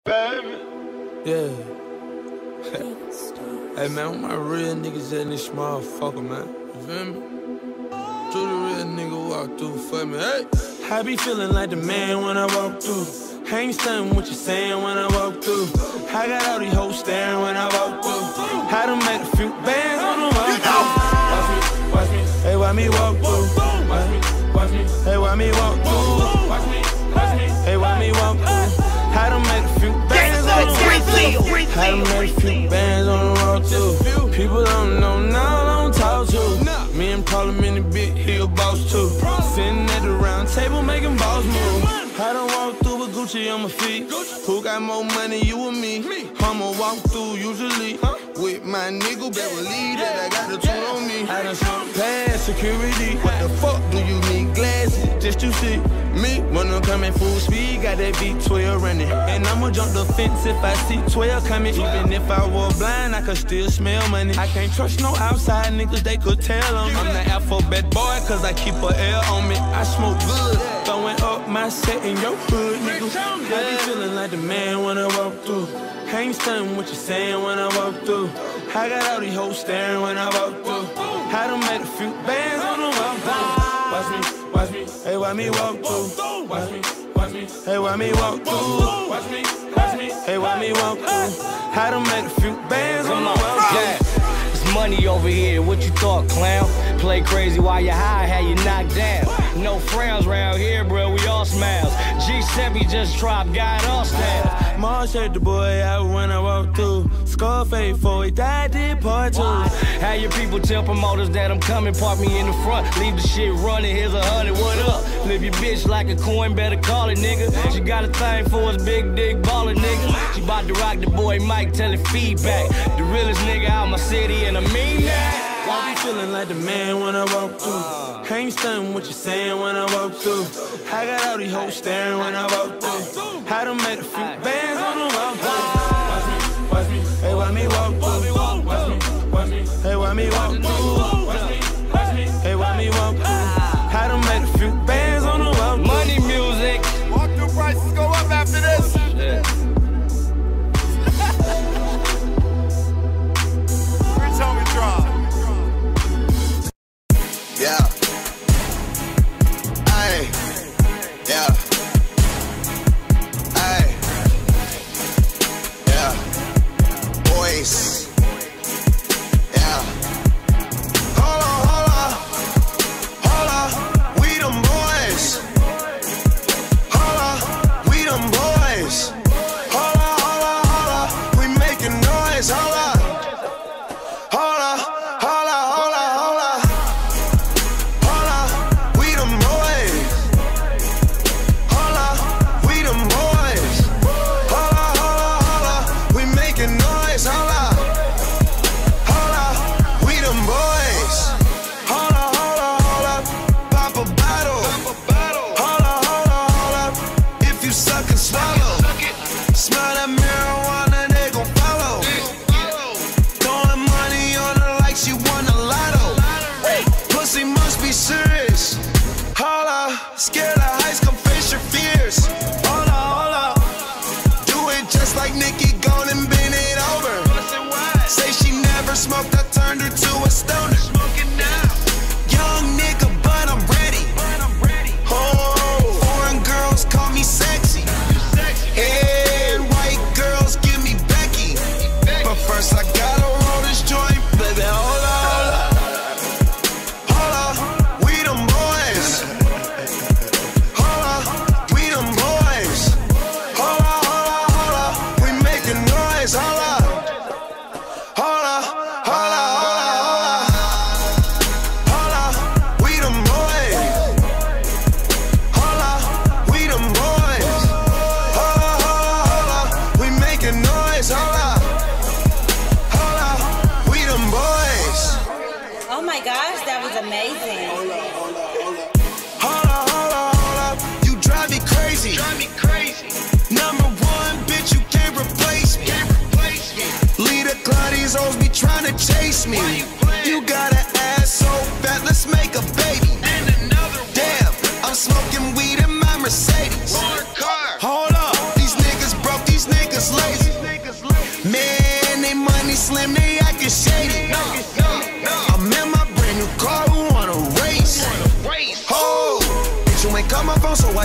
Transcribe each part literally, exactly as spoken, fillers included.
Baby. Yeah. Hey man, where my real niggas at in this motherfucker, man? You feel me? To the real nigga walk through for me, hey! I be feeling like the man when I walk through. I ain't stunning what you saying when I walk through. I got all these hoes staring when I walk through. I done made a few bands on the walk through. Watch me, watch me, hey, why me walk through? Watch me, watch me, hey, why me walk through? Watch me, watch me, hey, why me walk through? I done made a few bands on the walk through. I done made a few bands on the walk through. People don't know now, don't talk to. Me and Problem in the big, he a boss too. Sitting at the round table making boss moves. I done walk through with Gucci on my feet. Who got more money, you or me? I'ma walk through usually with my nigga Beverly that I got the tool on me. I done swung past security. What the fuck do you need glasses just to see me? When I'm coming full speed, got that V twelve running. And I'ma jump the fence if I see twelve coming. Even if I were blind, I could still smell money. I can't trust no outside niggas, they could tell on me. I'm the alphabet boy, cause I keep a L on me. I smoke good, throwing up my set in your hood, nigga. I be feeling like the man when I walk through. I ain't stunning what you saying when I walk through. I got all these hoes staring when I walk through. I done made a few bands on the walk through. Watch me, watch me, hey, why me walk through? Watch me, watch me, hey, why me walk through? Watch me, watch me, hey, why me walk through? I done made a few bands on the walk through. Money over here, what you thought, clown? Play crazy while you high, had you knocked down. No frowns round here, bro, we all smiles. G seven just dropped, got all staff. Marsh hurt the boy out when I walk through. Scarface before he died, did part two. How your people tell promoters that I'm coming, park me in the front, leave the shit running, here's a hundred, what up? Flip your bitch like a coin, better call it, nigga. She got a thing for us, big dick baller, nigga. She bout to rock the boy Mike, tell it feedback. The realest nigga out my city, and I mean that. I be feeling like the man when I walk through. I ain't stunning what you saying when I walk through. I got all these hoes staring when I walk through. I done made a few bands on the walk through. Watch me, watch me, hey, why me walk through? Watch me, watch me, hey, why me walk through? Watch me, watch me, hey, why me walk through? I done made a few bands on the walk through. Money music. Walk through prices go up after this. Yeah. Tell me drop. Yeah. Aye. Yeah. Aye. Yeah. Boys. Yeah. Hold on, hold on. Hold on. We them boys. Hold on. We them boys. Hold on, hold on, hold on. We making noise. Hold on. Smoked, I turned her to a stoner. Smoking now. Young nigga, but I'm ready. But I'm ready. Oh, foreign girls call me sexy. sexy. And white girls give me Becky. Becky. But first I gotta roll this joint, baby. Hold on, hold on. We them boys. Hold on, we them boys. Hold on, hold on, hold on. We making noise. Hold on. Oh my gosh, that was amazing. Hold up, hold up, hold up. Hold up, hold up, hold up. You drive me crazy. Drive me crazy. Number one, bitch, you can't replace me. Can't replace me. Leader Claudia's always be trying to chase me. You, you got an ass so fat, let's make a baby. And another one. Damn, I'm smoking weed in my Mercedes. Car. Hold up, these niggas broke, these niggas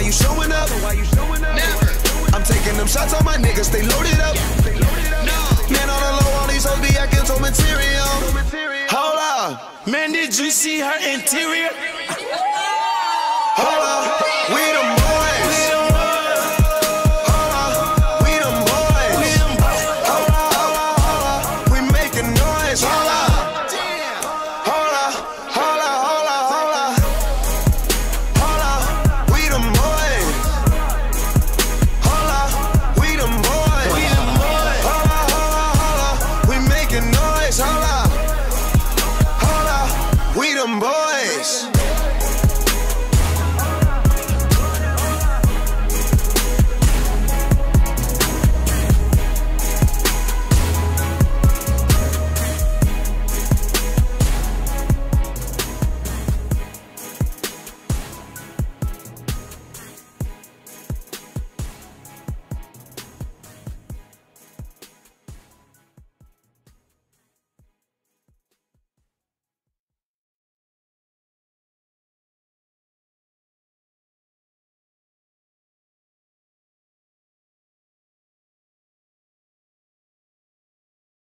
you showing up? Never. I'm taking them shots on my niggas, they loaded up. Man on the low, all these hoes be acting so material. Hold up. Man, did you see her interior?